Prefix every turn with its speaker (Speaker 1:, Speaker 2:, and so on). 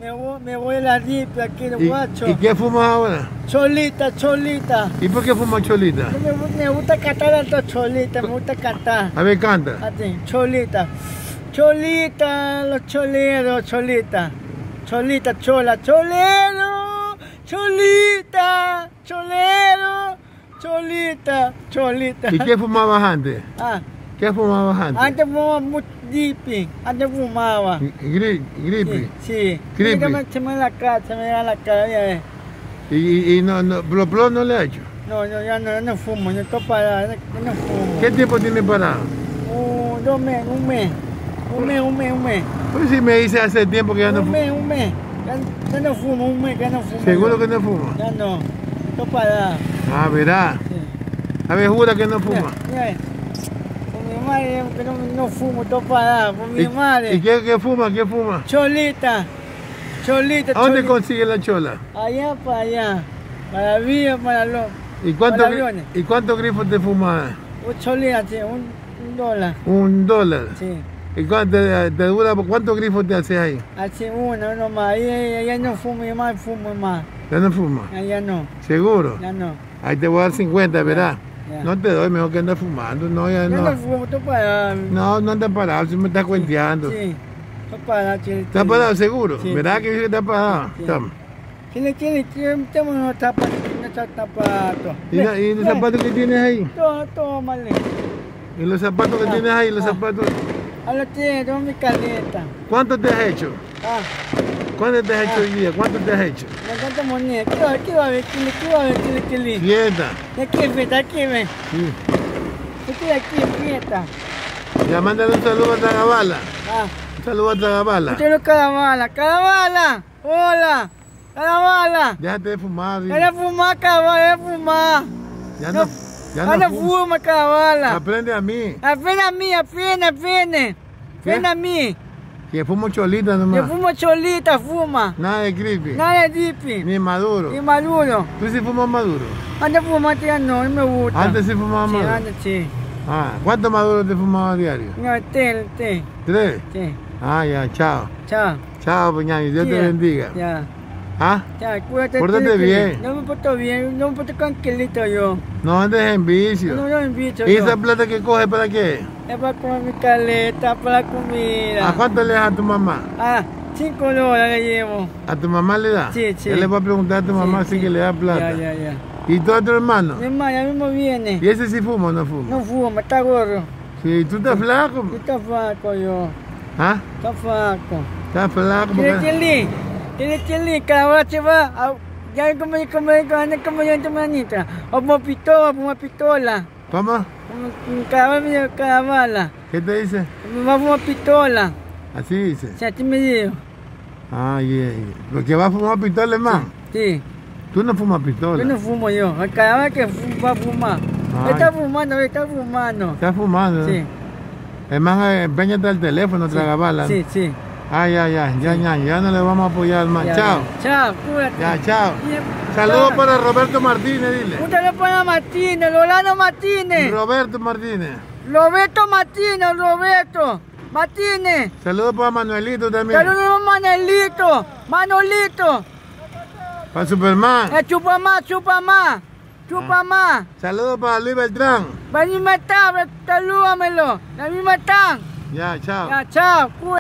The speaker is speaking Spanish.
Speaker 1: Me voy a la ripa aquí de guacho.
Speaker 2: ¿Y qué fumas ahora?
Speaker 1: Cholita, cholita.
Speaker 2: ¿Y por qué fumas cholita?
Speaker 1: Me gusta cantar alto cholita, me gusta cantar.
Speaker 2: A ver, canta.
Speaker 1: Así, cholita. Cholita, los choleros, cholita. Cholita, chola, cholero. Cholita, cholero. Cholita, cholita.
Speaker 2: ¿Y qué fumabas antes?
Speaker 1: Ah,
Speaker 2: ¿Qué fumabas antes?
Speaker 1: antes fumaba mucho dipping, antes fumaba.
Speaker 2: Gripe.
Speaker 1: Sí.
Speaker 2: Gripe.
Speaker 1: Se me da la cara, ya ves.
Speaker 2: ¿Y no, Blo no le ha hecho?
Speaker 1: No, ya no fumo, yo estoy parado, yo no fumo.
Speaker 2: ¿Qué tiempo tiene parado?
Speaker 1: 2 meses, un mes.
Speaker 2: Pues si me dice hace tiempo que ya no fuma.
Speaker 1: Un mes. Ya no fumo, un mes que no fumo.
Speaker 2: ¿Seguro que no fuma?
Speaker 1: Ya no, estoy parado.
Speaker 2: Ah, verá.
Speaker 1: Sí.
Speaker 2: A ver, jura que no fuma.
Speaker 1: Mira, con mi madre que no fumo, estoy parado, con mi madre.
Speaker 2: ¿Y qué fuma? ¿Qué fuma?
Speaker 1: Cholita.
Speaker 2: ¿A dónde consigue la chola?
Speaker 1: Allá para allá, para Villa, para los aviones.
Speaker 2: ¿Y cuántos grifos te fumas?
Speaker 1: Un cholita, sí, $1.
Speaker 2: $1.
Speaker 1: Sí.
Speaker 2: ¿Y te dura? ¿Cuántos grifos te haces ahí?
Speaker 1: Así uno más, allá no fumo más, fumo más.
Speaker 2: ¿Ya no fuma?
Speaker 1: Allá no,
Speaker 2: ¿Seguro?
Speaker 1: ya no.
Speaker 2: Ahí te voy a dar 50, ¿verdad?
Speaker 1: Ya.
Speaker 2: No te doy, mejor que andas fumando. No, ya
Speaker 1: Yo
Speaker 2: no.
Speaker 1: no fumo, estoy parado.
Speaker 2: No andas parado, si me estás cuenteando.
Speaker 1: Sí, estoy parado, chile.
Speaker 2: ¿Estás parado seguro?
Speaker 1: Sí,
Speaker 2: ¿Verdad
Speaker 1: sí.
Speaker 2: que dice que estás parado?
Speaker 1: Sí.
Speaker 2: Toma.
Speaker 1: Chile, tengo unos zapatos.
Speaker 2: ¿Y los zapatos que tienes ahí?
Speaker 1: Tómale.
Speaker 2: ¿Y los zapatos que tienes ahí? ¿Los zapatos?
Speaker 1: A lo tengo mi caleta.
Speaker 2: ¿Cuánto te has hecho? ¿Cuánto te has hecho hoy día? ¿Cuánto te has hecho?
Speaker 1: Me encanta moneda. ¿Qué va a ver? ¿Qué?
Speaker 2: Quieta.
Speaker 1: Aquí ve.
Speaker 2: Sí.
Speaker 1: Estoy aquí, quieta.
Speaker 2: Ya mándale un saludo a Tagabala.
Speaker 1: Ah,
Speaker 2: Un saludo a Tagabala.
Speaker 1: usted no Carabala. Hola, Carabala.
Speaker 2: Déjate de fumar. dile.
Speaker 1: Era fumar, Carabala, fumar.
Speaker 2: Ya no
Speaker 1: Ahora
Speaker 2: fuma.
Speaker 1: fuma, Carabala.
Speaker 2: Aprende a mí.
Speaker 1: Aprende a mí, aprende. Ven a mí.
Speaker 2: Que fumo cholita
Speaker 1: Yo
Speaker 2: nomás.
Speaker 1: fumo cholita, fuma.
Speaker 2: Nada de creepy.
Speaker 1: Nada de dipping.
Speaker 2: Ni maduro.
Speaker 1: Y maduro.
Speaker 2: ¿Tú sí fumas maduro?
Speaker 1: Antes fumaba, ya no me gusta.
Speaker 2: Antes sí fumaba
Speaker 1: Sí,
Speaker 2: maduro.
Speaker 1: antes sí.
Speaker 2: Ah, ¿cuántos maduros te fumabas a diario?
Speaker 1: No, té.
Speaker 2: 3.
Speaker 1: Sí.
Speaker 2: Ah, ya, chao.
Speaker 1: Chao.
Speaker 2: Chao, Peñaño, Dios te bendiga.
Speaker 1: Ya.
Speaker 2: ¿Ah?
Speaker 1: Ya, cuídate.
Speaker 2: Pórtate bien.
Speaker 1: No me porto bien, no me porto tranquilito yo.
Speaker 2: No andes en vicio.
Speaker 1: No invito
Speaker 2: ¿Y
Speaker 1: yo.
Speaker 2: esa plata que coges para qué?
Speaker 1: Es para comer mi caleta, para la comida.
Speaker 2: ¿A cuánto le das a tu mamá?
Speaker 1: $5 le llevo.
Speaker 2: ¿A tu mamá le da?
Speaker 1: Sí.
Speaker 2: Yo le voy a preguntar a tu mamá si que le da plata.
Speaker 1: Ya.
Speaker 2: ¿Y tú a tu hermano?
Speaker 1: Mi hermano ya mismo viene.
Speaker 2: ¿Y ese sí fuma o no fuma?
Speaker 1: No fuma, está gordo.
Speaker 2: Sí, ¿tú estás flaco?
Speaker 1: Yo está flaco yo.
Speaker 2: ¿Ah?
Speaker 1: Está flaco.
Speaker 2: ¿Estás flaco?
Speaker 1: Tiene cada hora se va. Ya como yo en tu manita. O una pistola.
Speaker 2: ¿Cómo?
Speaker 1: Cada bala.
Speaker 2: ¿Qué te dice?
Speaker 1: Me va a fumar pistola.
Speaker 2: Así dice.
Speaker 1: O sea, así me digo.
Speaker 2: Ah, Porque va a fumar pistola, man.
Speaker 1: Sí.
Speaker 2: Tú no fumas pistola.
Speaker 1: Yo no fumo yo. Cada vez que va a fumar.
Speaker 2: Ay.
Speaker 1: Está fumando.
Speaker 2: Estás fumando.
Speaker 1: Sí.
Speaker 2: Hermano, empeñate al teléfono, traga bala.
Speaker 1: Sí.
Speaker 2: Ya no le vamos a apoyar más. Chao.
Speaker 1: Chao, cuídate.
Speaker 2: Ya, chao.
Speaker 1: Bien.
Speaker 2: Saludos
Speaker 1: Chao.
Speaker 2: para Roberto Martínez, dile.
Speaker 1: Un teléfono para Martínez, Rolando Martínez.
Speaker 2: Roberto Martínez.
Speaker 1: Roberto Martínez.
Speaker 2: Saludos para Manuelito también.
Speaker 1: Saludos a Manolito.
Speaker 2: Para Superman.
Speaker 1: Chupa más.
Speaker 2: Saludos para Luis Beltrán.
Speaker 1: Salúdamelo. La misma tan.
Speaker 2: Ya, chao.
Speaker 1: Ya, chao.